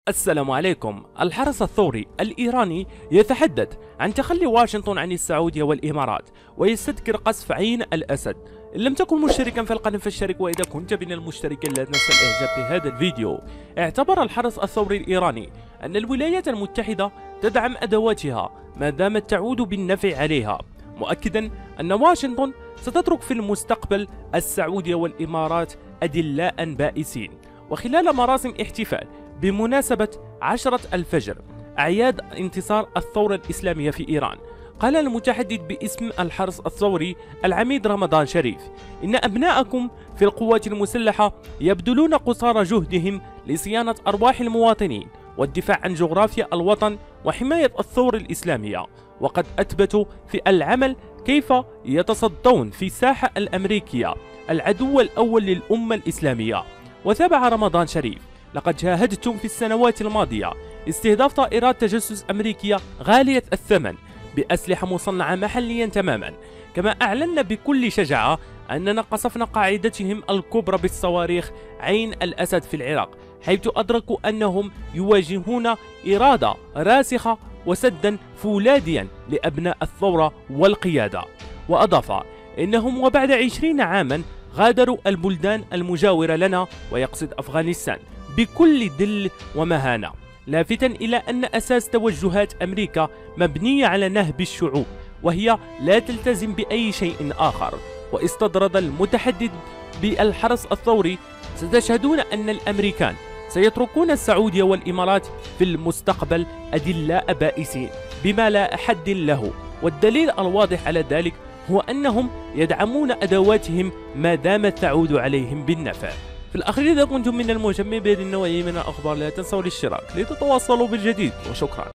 السلام عليكم. الحرس الثوري الإيراني يتحدث عن تخلي واشنطن عن السعودية والإمارات ويستذكر قصف عين الأسد. إن لم تكن مشتركا في القناة فاشترك، وإذا كنت من المشتركين لا تنسى الإعجاب بهذا الفيديو. اعتبر الحرس الثوري الإيراني أن الولايات المتحدة تدعم أدواتها ما دامت تعود بالنفع عليها، مؤكدا أن واشنطن ستترك في المستقبل السعودية والإمارات أدلاء بائسين. وخلال مراسم احتفال بمناسبة 10 الفجر أعياد انتصار الثورة الإسلامية في إيران، قال المتحدث باسم الحرس الثوري العميد رمضان شريف إن أبناءكم في القوات المسلحة يبذلون قصارى جهدهم لصيانة أرواح المواطنين والدفاع عن جغرافيا الوطن وحماية الثورة الإسلامية، وقد أثبتوا في العمل كيف يتصدون في الساحة الأمريكية العدو الأول للأمة الإسلامية. وتابع رمضان شريف: لقد شاهدتم في السنوات الماضية استهداف طائرات تجسس أمريكية غالية الثمن بأسلحة مصنعة محليا تماما، كما أعلنا بكل شجاعة أننا قصفنا قاعدتهم الكبرى بالصواريخ عين الأسد في العراق، حيث أدركوا أنهم يواجهون إرادة راسخة وسدا فولاذيا لأبناء الثورة والقيادة. وأضاف إنهم وبعد 20 عاما غادروا البلدان المجاورة لنا، ويقصد أفغانستان، بكل ذل ومهانة، لافتا إلى أن أساس توجهات أمريكا مبنية على نهب الشعوب وهي لا تلتزم بأي شيء آخر. واستطرد المتحدث بالحرس الثوري: ستشهدون أن الأمريكان سيتركون السعودية والإمارات في المستقبل أدلاء بائسين بما لا حد له، والدليل الواضح على ذلك هو أنهم يدعمون أدواتهم ما دامت تعود عليهم بالنفع. في الأخير، إذا كنتم من المهتمين بهذه النوعية من الأخبار لا تنسوا الاشتراك لتتواصلوا بالجديد، وشكرا.